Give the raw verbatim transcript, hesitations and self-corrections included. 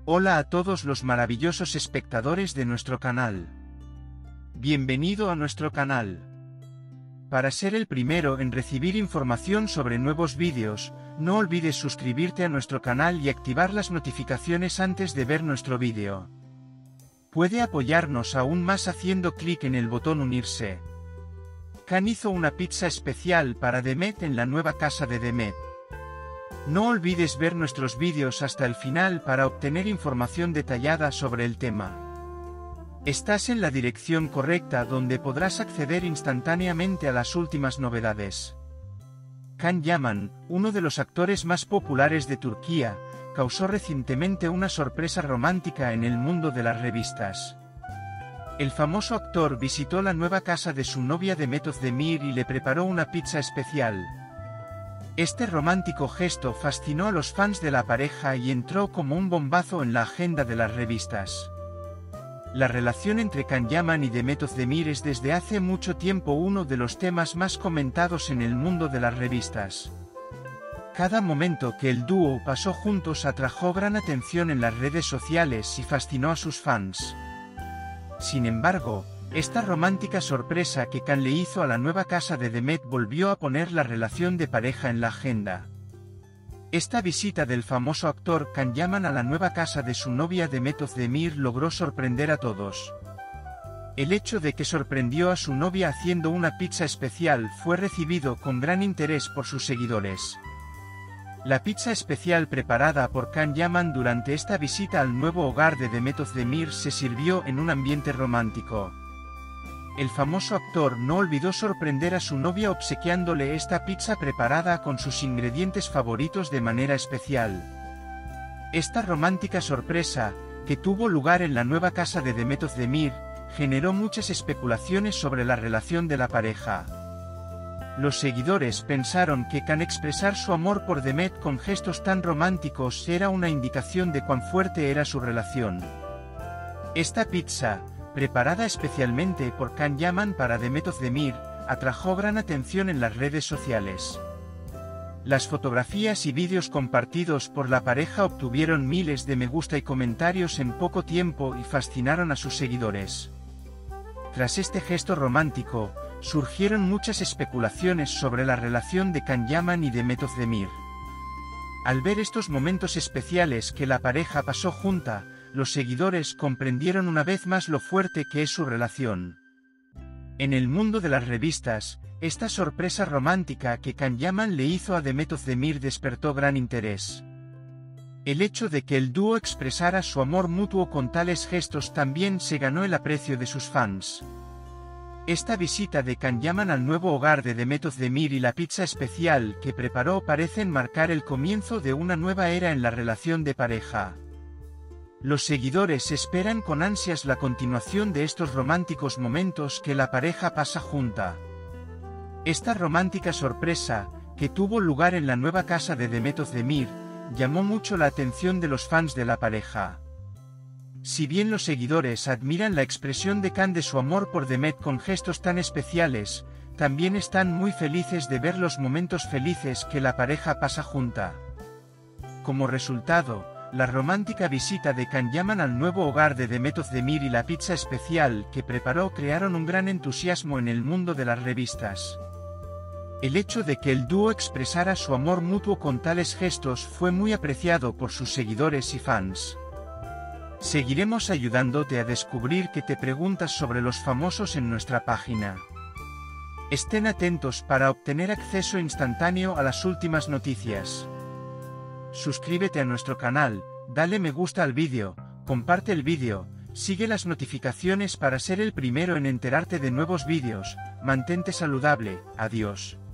Hola a todos los maravillosos espectadores de nuestro canal. Bienvenido a nuestro canal. Para ser el primero en recibir información sobre nuevos vídeos, no olvides suscribirte a nuestro canal y activar las notificaciones antes de ver nuestro vídeo. Puede apoyarnos aún más haciendo clic en el botón unirse. Khan hizo una pizza especial para Demet en la nueva casa de Demet. No olvides ver nuestros vídeos hasta el final para obtener información detallada sobre el tema. Estás en la dirección correcta donde podrás acceder instantáneamente a las últimas novedades. Can Yaman, uno de los actores más populares de Turquía, causó recientemente una sorpresa romántica en el mundo de las revistas. El famoso actor visitó la nueva casa de su novia Demet Özdemir y le preparó una pizza especial. Este romántico gesto fascinó a los fans de la pareja y entró como un bombazo en la agenda de las revistas. La relación entre Can Yaman y Demet Özdemir es desde hace mucho tiempo uno de los temas más comentados en el mundo de las revistas. Cada momento que el dúo pasó juntos atrajo gran atención en las redes sociales y fascinó a sus fans. Sin embargo, esta romántica sorpresa que Can le hizo a la nueva casa de Demet volvió a poner la relación de pareja en la agenda. Esta visita del famoso actor Can Yaman a la nueva casa de su novia Demet Özdemir logró sorprender a todos. El hecho de que sorprendió a su novia haciendo una pizza especial fue recibido con gran interés por sus seguidores. La pizza especial preparada por Can Yaman durante esta visita al nuevo hogar de Demet Özdemir se sirvió en un ambiente romántico. El famoso actor no olvidó sorprender a su novia obsequiándole esta pizza preparada con sus ingredientes favoritos de manera especial. Esta romántica sorpresa, que tuvo lugar en la nueva casa de Demet Özdemir, generó muchas especulaciones sobre la relación de la pareja. Los seguidores pensaron que Can expresar su amor por Demet con gestos tan románticos era una indicación de cuán fuerte era su relación. Esta pizza, preparada especialmente por Can Yaman para Demet Özdemir, atrajo gran atención en las redes sociales. Las fotografías y vídeos compartidos por la pareja obtuvieron miles de me gusta y comentarios en poco tiempo y fascinaron a sus seguidores. Tras este gesto romántico, surgieron muchas especulaciones sobre la relación de Can Yaman y Demet Özdemir. Al ver estos momentos especiales que la pareja pasó junta, los seguidores comprendieron una vez más lo fuerte que es su relación. En el mundo de las revistas, esta sorpresa romántica que Can Yaman le hizo a Demet Özdemir despertó gran interés. El hecho de que el dúo expresara su amor mutuo con tales gestos también se ganó el aprecio de sus fans. Esta visita de Can Yaman al nuevo hogar de Demet Özdemir y la pizza especial que preparó parecen marcar el comienzo de una nueva era en la relación de pareja. Los seguidores esperan con ansias la continuación de estos románticos momentos que la pareja pasa junta. Esta romántica sorpresa, que tuvo lugar en la nueva casa de Demet Özdemir, llamó mucho la atención de los fans de la pareja. Si bien los seguidores admiran la expresión de Can de su amor por Demet con gestos tan especiales, también están muy felices de ver los momentos felices que la pareja pasa junta. Como resultado, la romántica visita de Can Yaman al nuevo hogar de Demet Özdemir y la pizza especial que preparó crearon un gran entusiasmo en el mundo de las revistas. El hecho de que el dúo expresara su amor mutuo con tales gestos fue muy apreciado por sus seguidores y fans. Seguiremos ayudándote a descubrir qué te preguntas sobre los famosos en nuestra página. Estén atentos para obtener acceso instantáneo a las últimas noticias. Suscríbete a nuestro canal, dale me gusta al vídeo, comparte el vídeo, sigue las notificaciones para ser el primero en enterarte de nuevos vídeos, mantente saludable, adiós.